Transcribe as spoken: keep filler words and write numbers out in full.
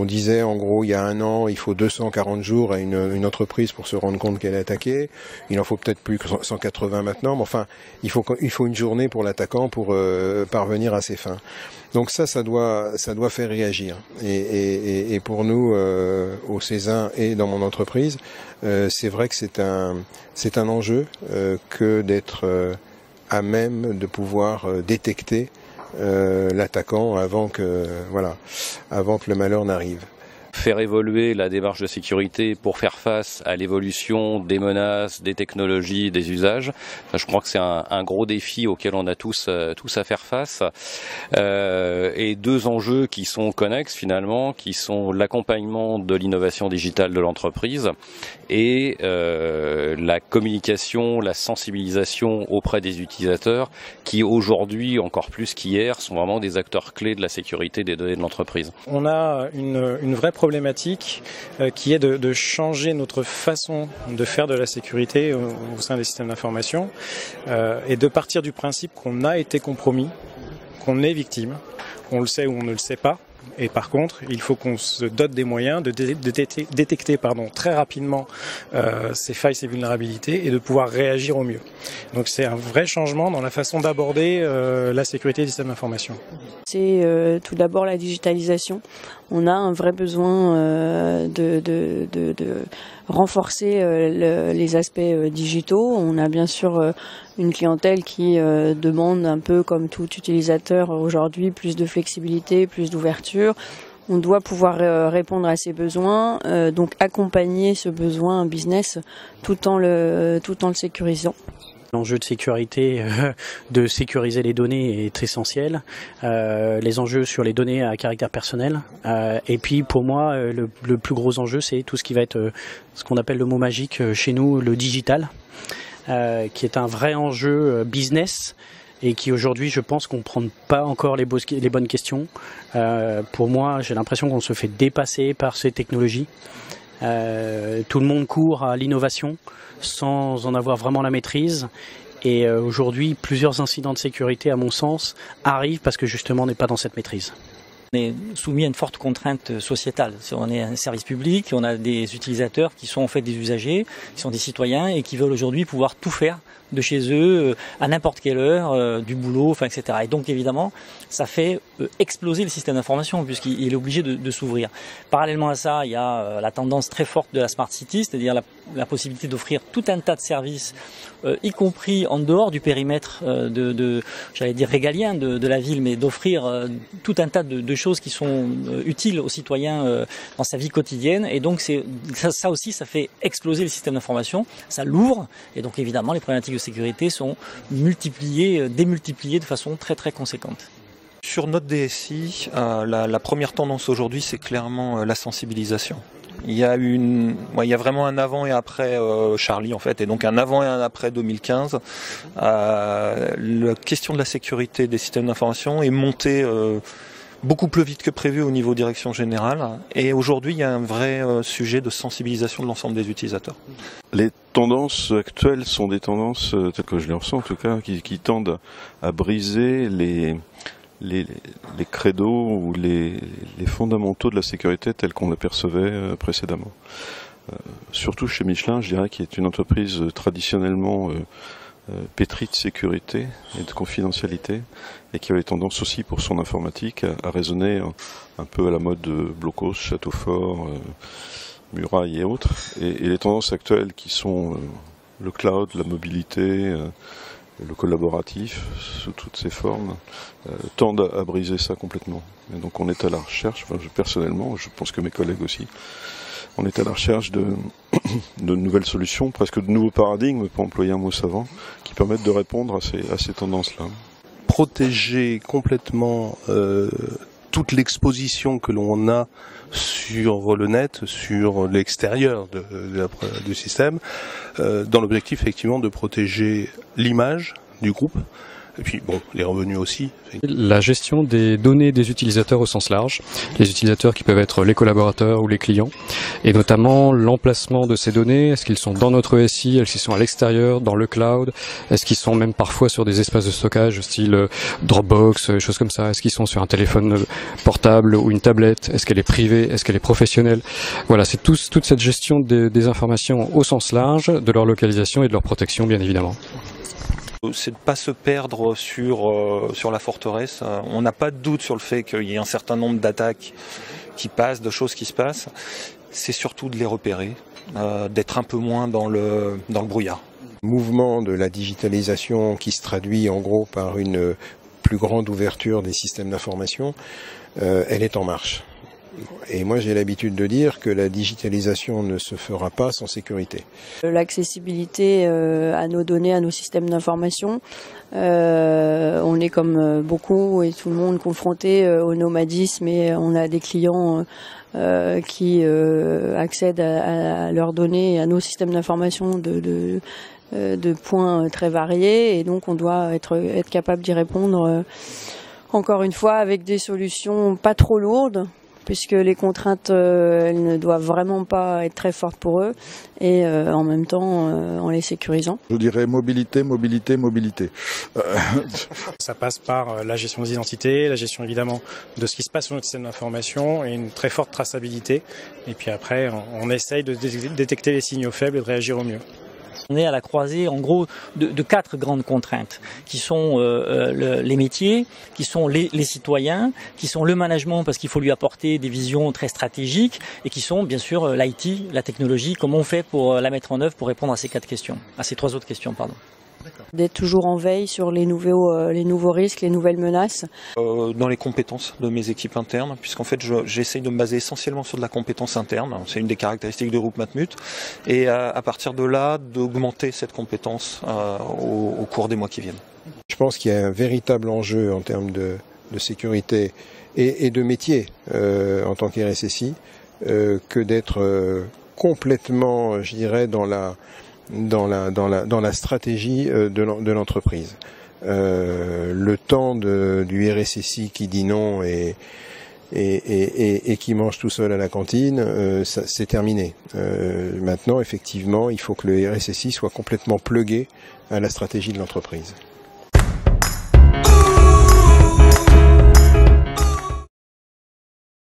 on disait en gros il y a un an, il faut deux cent quarante jours à une, une entreprise pour se rendre compte qu'elle est attaquée. Il en faut peut-être plus que cent quatre-vingts maintenant, mais enfin, il faut, il faut une journée pour l'attaquant pour euh, parvenir à ses fins. Donc ça, ça doit, ça doit faire réagir. Et, et, et pour nous, euh, au Césin et dans mon entreprise, euh, c'est vrai que c'est un, c'est un enjeu euh, que d'être euh, à même de pouvoir euh, détecter euh, l'attaquant avant que, voilà, avant que le malheur n'arrive. Faire évoluer la démarche de sécurité pour faire face à l'évolution des menaces, des technologies, des usages. Je crois que c'est un, un gros défi auquel on a tous, euh, tous à faire face. Euh, et deux enjeux qui sont connexes finalement, qui sont l'accompagnement de l'innovation digitale de l'entreprise et euh, la communication, la sensibilisation auprès des utilisateurs qui aujourd'hui, encore plus qu'hier, sont vraiment des acteurs clés de la sécurité des données de l'entreprise. On a une, une vraie problématique euh, qui est de, de changer notre façon de faire de la sécurité au, au sein des systèmes d'information euh, et de partir du principe qu'on a été compromis, qu'on est victime, on le sait ou on ne le sait pas. Et par contre, il faut qu'on se dote des moyens de, dé de détecter, détecter pardon, très rapidement euh, ces failles, ces vulnérabilités et de pouvoir réagir au mieux. Donc c'est un vrai changement dans la façon d'aborder euh, la sécurité des systèmes d'information. C'est euh, tout d'abord la digitalisation. On a un vrai besoin euh, de, de, de, de renforcer euh, le, les aspects euh, digitaux. On a bien sûr euh, une clientèle qui euh, demande un peu comme tout utilisateur aujourd'hui plus de flexibilité, plus d'ouverture. On doit pouvoir euh, répondre à ces besoins, euh, donc accompagner ce besoin business tout en le, tout en le sécurisant. L'enjeu de sécurité, euh, de sécuriser les données est essentiel. Euh, les enjeux sur les données à caractère personnel. Euh, et puis pour moi, euh, le, le plus gros enjeu, c'est tout ce qui va être euh, ce qu'on appelle le mot magique euh, chez nous, le digital, euh, qui est un vrai enjeu euh, business et qui aujourd'hui, je pense qu'on ne prend pas encore les, les bonnes questions. Euh, pour moi, j'ai l'impression qu'on se fait dépasser par ces technologies. Euh, tout le monde court à l'innovation sans en avoir vraiment la maîtrise et euh, aujourd'hui plusieurs incidents de sécurité à mon sens arrivent parce que justement on n'est pas dans cette maîtrise. On est soumis à une forte contrainte sociétale. On est un service public, on a des utilisateurs qui sont en fait des usagers, qui sont des citoyens et qui veulent aujourd'hui pouvoir tout faire de chez eux à n'importe quelle heure, euh, du boulot, enfin, et cetera. Et donc évidemment, ça fait euh, exploser le système d'information puisqu'il est obligé de, de s'ouvrir. Parallèlement à ça, il y a euh, la tendance très forte de la Smart City, c'est-à-dire la, la possibilité d'offrir tout un tas de services, euh, y compris en dehors du périmètre euh, de, de j'allais dire régalien de, de la ville, mais d'offrir euh, tout un tas de, de choses qui sont euh, utiles aux citoyens euh, dans sa vie quotidienne. Et donc c'est ça, ça aussi, ça fait exploser le système d'information, ça l'ouvre, et donc évidemment les problématiques de sécurité sont multipliées, démultipliées de façon très très conséquente. Sur notre D S I, euh, la, la première tendance aujourd'hui, c'est clairement euh, la sensibilisation. Il y a une, ouais, il y a vraiment un avant et après euh, Charlie en fait, et donc un avant et un après deux mille quinze. Euh, la question de la sécurité des systèmes d'information est montée euh, beaucoup plus vite que prévu au niveau direction générale. Et aujourd'hui, il y a un vrai euh, sujet de sensibilisation de l'ensemble des utilisateurs. Les tendances actuelles sont des tendances, euh, telles que je les ressens en tout cas, qui, qui tendent à briser les, les, les credos ou les, les fondamentaux de la sécurité tels qu'on les percevait euh, précédemment. Euh, surtout chez Michelin, je dirais, qui est une entreprise euh, traditionnellement euh, Euh, pétri de sécurité et de confidentialité et qui avait tendance aussi pour son informatique à, à raisonner un, un peu à la mode de Blocos, Château Fort, euh, Muraille et autres. Et, et les tendances actuelles qui sont euh, le cloud, la mobilité, euh, le collaboratif sous toutes ses formes euh, tendent à, à briser ça complètement. Et donc on est à la recherche, enfin, je, personnellement, je pense que mes collègues aussi, on est à la recherche de, de nouvelles solutions, presque de nouveaux paradigmes, pour employer un mot savant, qui permettent de répondre à ces, à ces tendances-là. Protéger complètement euh, toute l'exposition que l'on a sur le net, sur l'extérieur de, de la, du système, euh, dans l'objectif effectivement de protéger l'image du groupe, Et puis bon, les revenus aussi. La gestion des données des utilisateurs au sens large, les utilisateurs qui peuvent être les collaborateurs ou les clients, et notamment l'emplacement de ces données. Est-ce qu'ils sont dans notre E S I, est-ce qu'ils sont à l'extérieur, dans le cloud, est-ce qu'ils sont même parfois sur des espaces de stockage style Dropbox, des choses comme ça, est-ce qu'ils sont sur un téléphone portable ou une tablette, est-ce qu'elle est privée, est-ce qu'elle est professionnelle. Voilà, c'est tout, toute cette gestion des, des informations au sens large, de leur localisation et de leur protection bien évidemment. C'est de ne pas se perdre sur, euh, sur la forteresse. On n'a pas de doute sur le fait qu'il y ait un certain nombre d'attaques qui passent, de choses qui se passent. C'est surtout de les repérer, euh, d'être un peu moins dans le, dans le brouillard. Le mouvement de la digitalisation qui se traduit en gros par une plus grande ouverture des systèmes d'information, euh, elle est en marche. Et moi j'ai l'habitude de dire que la digitalisation ne se fera pas sans sécurité. L'accessibilité euh, à nos données, à nos systèmes d'information, euh, on est comme beaucoup et tout le monde confronté euh, au nomadisme et on a des clients euh, qui euh, accèdent à, à leurs données et à nos systèmes d'information de, de, de points très variés et donc on doit être, être capable d'y répondre euh, encore une fois avec des solutions pas trop lourdes, puisque les contraintes euh, elles ne doivent vraiment pas être très fortes pour eux, et euh, en même temps euh, en les sécurisant. Je dirais mobilité, mobilité, mobilité. Euh... Ça passe par la gestion des identités, la gestion évidemment de ce qui se passe sur notre système d'information et une très forte traçabilité. Et puis après, on, on essaye de dé détecter les signaux faibles et de réagir au mieux. On est à la croisée, en gros, de, de quatre grandes contraintes, qui sont euh, le, les métiers, qui sont les, les citoyens, qui sont le management, parce qu'il faut lui apporter des visions très stratégiques, et qui sont, bien sûr, l'I T, la technologie, comment on fait pour la mettre en œuvre pour répondre à ces quatre questions, à ces trois autres questions, pardon. D'être toujours en veille sur les nouveaux, euh, les nouveaux risques, les nouvelles menaces. Euh, dans les compétences de mes équipes internes, puisqu'en fait j'essaye de me baser essentiellement sur de la compétence interne, c'est une des caractéristiques du groupe Matmut, et à, à partir de là d'augmenter cette compétence euh, au, au cours des mois qui viennent. Je pense qu'il y a un véritable enjeu en termes de, de sécurité et, et de métier euh, en tant qu'R S S I euh, que d'être euh, complètement, je dirais, dans la dans la dans la dans la stratégie de l'entreprise. Euh, le temps de, du R S S I qui dit non et et, et, et qui mange tout seul à la cantine, euh, c'est terminé. Euh, maintenant, effectivement, il faut que le R S S I soit complètement plugué à la stratégie de l'entreprise.